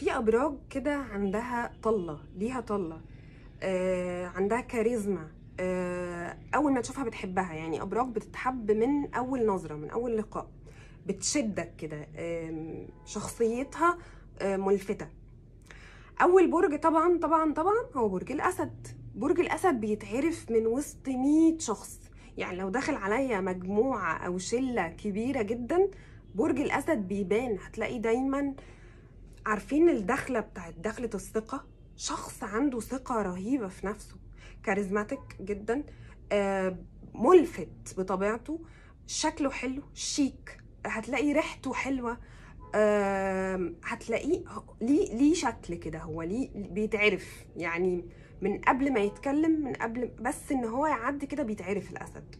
في ابراج كده عندها طله، ليها طله، عندها كاريزما. اول ما تشوفها بتحبها، يعني ابراج بتتحب من اول نظره، من اول لقاء، بتشدك كده. شخصيتها ملفته. اول برج طبعا طبعا طبعا هو برج الاسد. برج الاسد بيتعرف من وسط 100 شخص، يعني لو دخل عليا مجموعه او شله كبيره جدا، برج الاسد بيبان. هتلاقي دايما عارفين الدخله بتاعت دخله الثقه، شخص عنده ثقه رهيبه في نفسه، كاريزماتيك جدا، ملفت بطبيعته، شكله حلو، شيك، هتلاقي ريحته حلوه، هتلاقيه ليه شكل كده، هو ليه بيتعرف يعني من قبل ما يتكلم، من قبل بس ان هو يعدي كده بيتعرف الاسد.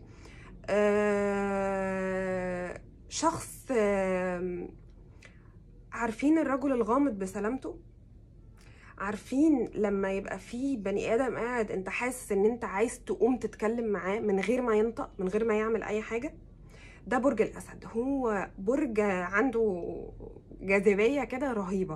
شخص عارفين الرجل الغامض بسلامته؟ عارفين لما يبقى في بني ادم قاعد انت حاسس ان انت عايز تقوم تتكلم معاه من غير ما ينطق، من غير ما يعمل اي حاجه؟ ده برج الاسد. هو برج عنده جاذبيه كده رهيبه.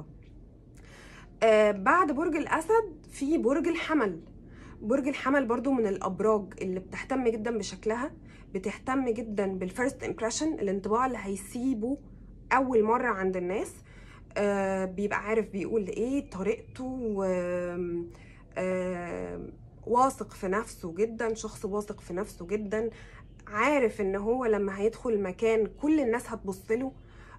بعد برج الاسد في برج الحمل. برج الحمل برضو من الابراج اللي بتهتم جدا بشكلها، بتهتم جدا بالفيرست امبريشن، الانطباع اللي هيسيبه اول مره عند الناس. بيبقى عارف بيقول ايه، طريقته، واثق في نفسه جدا، شخص واثق في نفسه جدا، عارف ان هو لما هيدخل مكان كل الناس هتبصله.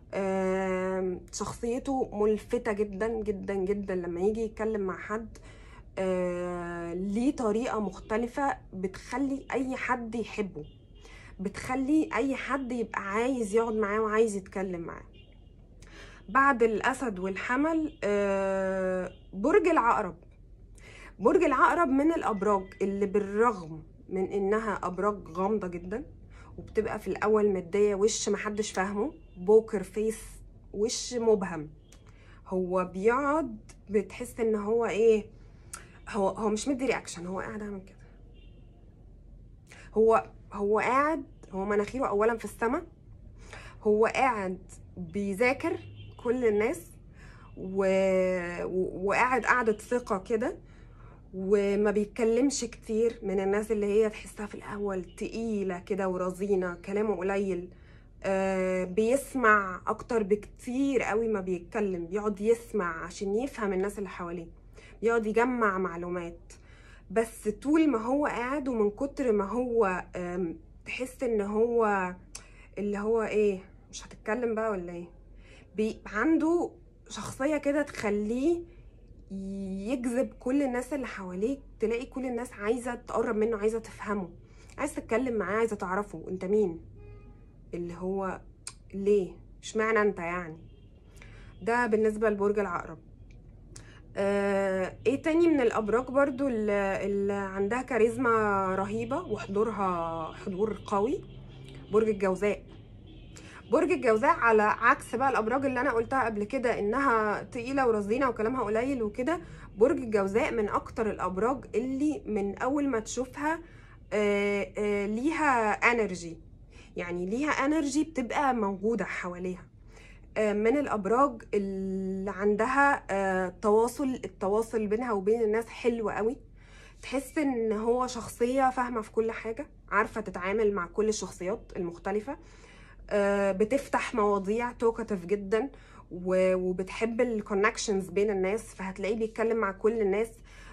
شخصيته ملفتة جدا جدا جدا، لما يجي يتكلم مع حد ليه طريقة مختلفة بتخلي اي حد يحبه، بتخلي اي حد يبقى عايز يقعد معاه وعايز يتكلم معاه. بعد الاسد والحمل برج العقرب. برج العقرب من الابراج اللي بالرغم من انها ابراج غامضة جدا، وبتبقى في الاول مدية وش محدش فاهمه، بوكر فيس، وش مبهم. هو بيقعد بتحس ان هو ايه، هو مش مدي رياكشن، هو قاعد عامل كده، هو قاعد، هو مناخيره اولا في السماء، هو قاعد بيذاكر كل الناس وقاعد قعدة ثقة كده، وما بيتكلمش كتير، من الناس اللي هي تحسها في الاول تقيلة كده ورزينة، كلامه قليل. بيسمع اكتر بكتير قوي ما بيتكلم، بيقعد يسمع عشان يفهم الناس اللي حواليه، بيقعد يجمع معلومات. بس طول ما هو قاعد، ومن كتر ما هو تحس ان هو اللي هو ايه، مش هتتكلم بقى ولا ايه، عنده شخصية كده تخليه يجذب كل الناس اللي حواليك، تلاقي كل الناس عايزة تقرب منه، عايزة تفهمه، عايزة تتكلم معاه، عايزة تعرفه انت مين، اللي هو ليه اشمعنى انت يعني. ده بالنسبة لبرج العقرب. ايه تاني من الابراج برضو اللي عندها كاريزما رهيبة وحضورها حضور قوي؟ برج الجوزاء. برج الجوزاء على عكس بقى الابراج اللي انا قلتها قبل كده انها تقيله ورزينه وكلامها قليل وكده، برج الجوزاء من اكتر الابراج اللي من اول ما تشوفها ليها انرجي، يعني ليها انرجي بتبقى موجوده حواليها. من الابراج اللي عندها التواصل بينها وبين الناس حلو قوي، تحس ان هو شخصيه فاهمه في كل حاجه، عارفه تتعامل مع كل الشخصيات المختلفه، بتفتح مواضيع توكاتيف جدا، وبتحب الكونكشنز بين الناس، فهتلاقيه بيتكلم مع كل الناس،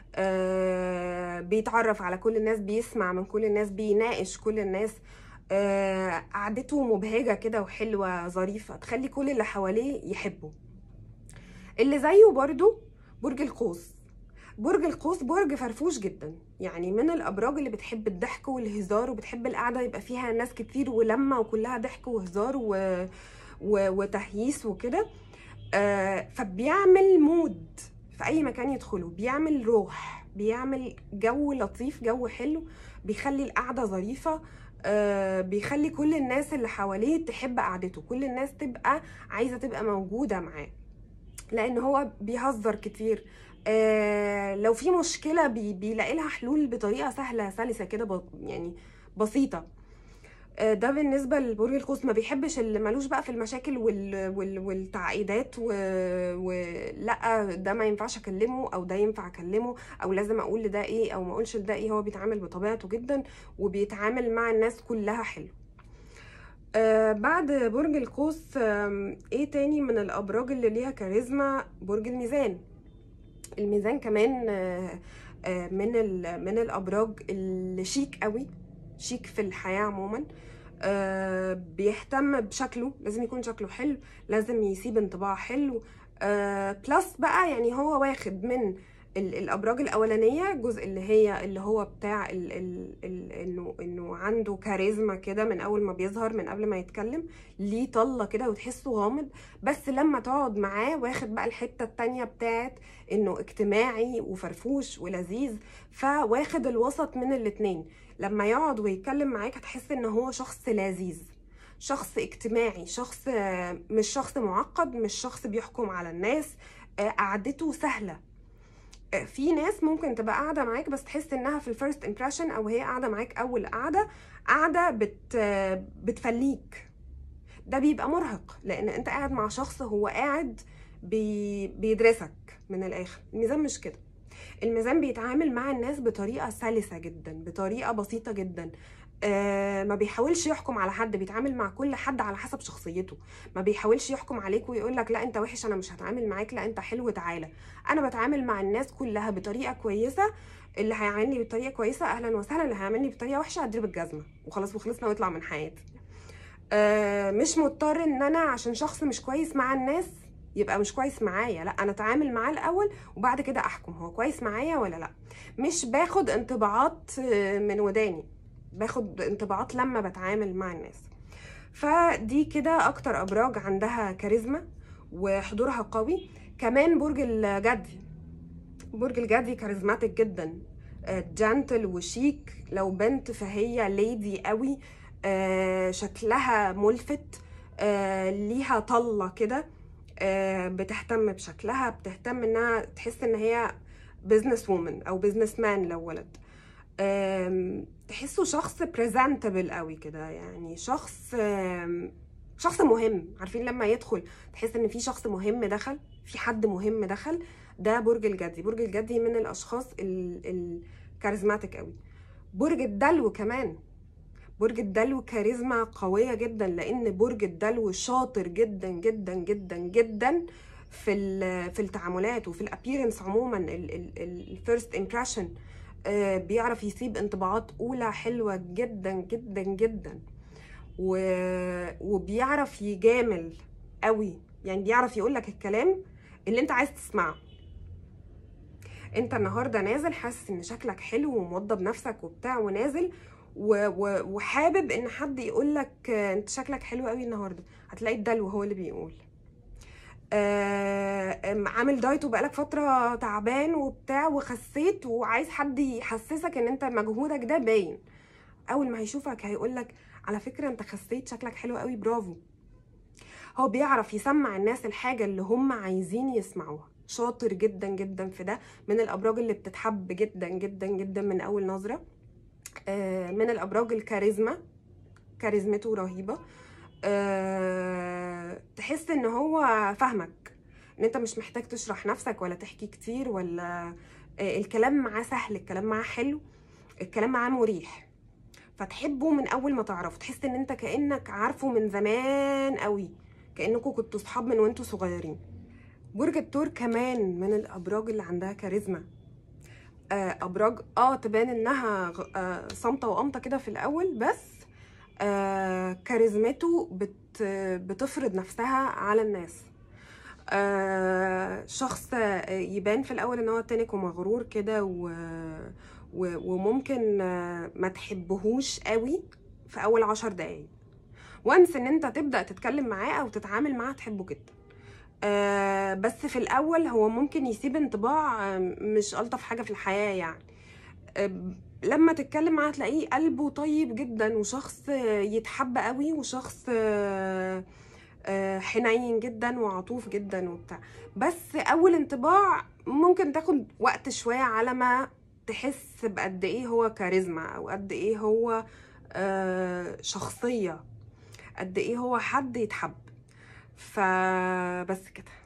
بيتعرف على كل الناس، بيسمع من كل الناس، بيناقش كل الناس. قعدته مبهجة كده وحلوة ظريفة، تخلي كل اللي حواليه يحبه. اللي زيه برضو برج القوس. برج القوس برج فرفوش جدا، يعني من الابراج اللي بتحب الضحك والهزار، وبتحب القعده يبقى فيها ناس كتير ولمه وكلها ضحك وهزار وتهييس وكده. فبيعمل مود في اي مكان يدخله، بيعمل روح، بيعمل جو لطيف، جو حلو، بيخلي القعده ظريفه، بيخلي كل الناس اللي حواليه تحب قعدته، كل الناس تبقى عايزه تبقى موجوده معاه، لان هو بيهزر كتير. لو في مشكله بيلاقي لها حلول بطريقه سهله سلسه كده، يعني بسيطه. ده بالنسبة لبرج القوس. ما بيحبش اللي ملوش بقى في المشاكل والتعقيدات لا ده ما ينفعش اكلمه، او ده ينفع اكلمه، او لازم اقول لده ايه او ما اقولش لده ايه. هو بيتعامل بطبيعته جدا، وبيتعامل مع الناس كلها حلو. بعد برج القوس ايه تاني من الابراج اللي ليها كاريزما؟ برج الميزان. الميزان كمان من الابراج اللي شيك قوي، شيك في الحياة عموما. بيهتم بشكله، لازم يكون شكله حلو، لازم يسيب انطباع حلو. بلس بقى يعني هو واخد من الابراج الاولانيه جزء اللي هو بتاع انه عنده كاريزما كده من اول ما بيظهر، من قبل ما يتكلم ليه طله كده وتحسه غامض. بس لما تقعد معاه واخد بقى الحته التانيه بتاعت انه اجتماعي وفرفوش ولذيذ، فواخد الوسط من الاتنين. لما يقعد ويتكلم معاك هتحس ان هو شخص لذيذ، شخص اجتماعي، شخص مش شخص معقد، مش شخص بيحكم على الناس. قعدته سهلة. في ناس ممكن تبقى قاعدة معاك بس تحس انها في الفيرست امبريشن، او هي قاعدة معاك اول قاعدة بتفليك. ده بيبقى مرهق، لان انت قاعد مع شخص هو قاعد بيدرسك من الاخر. الميزان مش كده. الميزان بيتعامل مع الناس بطريقة سلسة جدا، بطريقة بسيطة جدا. ما بيحاولش يحكم على حد، بيتعامل مع كل حد على حسب شخصيته. ما بيحاولش يحكم عليك ويقول لك لا انت وحش انا مش هتعامل معاك، لا انت حلو تعالى. انا بتعامل مع الناس كلها بطريقة كويسة. اللي هيعاملني بطريقة كويسة اهلا وسهلا، اللي هيعاملني بطريقة وحشة هديله بالجزمة وخلاص وخلصنا ويطلع من حياتي. مش مضطر ان انا عشان شخص مش كويس مع الناس يبقى مش كويس معايا، لا انا اتعامل معاه الاول وبعد كده احكم هو كويس معايا ولا لا. مش باخد انطباعات من وداني، باخد انطباعات لما بتعامل مع الناس. فدي كده اكتر ابراج عندها كاريزما وحضورها قوي. كمان برج الجدي. برج الجدي كاريزماتيك جدا، جانتل وشيك. لو بنت فهي ليدي قوي، شكلها ملفت، ليها طلة كده، بتهتم بشكلها، بتهتم انها تحس ان هي بيزنس وومن او بيزنس مان لو ولد. تحسه شخص بريزنتبل قوي كده، يعني شخص مهم. عارفين لما يدخل تحس ان في شخص مهم دخل، في حد مهم دخل. ده برج الجدي. برج الجدي من الاشخاص الكاريزماتيك قوي. برج الدلو كمان. برج الدلو كاريزما قوية جدا، لان برج الدلو شاطر جدا جدا جدا جدا في التعاملات وفي الابيرنس عموما، الفيرست امبريشن. بيعرف يسيب انطباعات اولى حلوة جدا جدا جدا، وبيعرف يجامل قوي. يعني بيعرف يقولك الكلام اللي انت عايز تسمعه. انت النهارده نازل حاسس ان شكلك حلو وموضب نفسك وبتاع ونازل وحابب ان حد يقولك انت شكلك حلو قوي النهارده، هتلاقي الدلو هو اللي بيقول. عامل دايت وبقالك فتره تعبان وبتاع وخسيت وعايز حد يحسسك ان انت مجهودك ده باين. اول ما هيشوفك هيقولك على فكره انت خسيت، شكلك حلو قوي، برافو. هو بيعرف يسمع الناس الحاجه اللي هم عايزين يسمعوها، شاطر جدا جدا في ده. من الابراج اللي بتتحب جدا جدا جدا من اول نظره. من الابراج الكاريزما، كاريزمته رهيبه. تحس ان هو فاهمك، ان انت مش محتاج تشرح نفسك ولا تحكي كتير ولا الكلام معاه سهل، الكلام معاه حلو، الكلام معاه مريح. فتحبه من اول ما تعرفه، تحس ان انت كأنك عارفه من زمان قوي، كأنكم كنتوا صحاب من وانتوا صغيرين. برج الثور كمان من الابراج اللي عندها كاريزما. ابراج تبان انها صامته وقامته كده في الاول، بس كاريزمته بتفرض ما على الناس. شخص يبان في الاول ان هو تنك ومغرور كده وممكن ما تحبهوش قوي في اول 10 دقايق. وانس ان انت تبدا تتكلم معاه او تتعامل معاه تحبه جدا. بس في الاول هو ممكن يسيب انطباع مش الطف حاجه في الحياه يعني. لما تتكلم معاه تلاقيه قلبه طيب جدا، وشخص يتحب قوي، وشخص حنين جدا وعطوف جدا وبتاع. بس اول انطباع ممكن تاخد وقت شويه على ما تحس بقد ايه هو كاريزما، او قد ايه هو شخصية، قد ايه هو حد يتحب. فبس كده.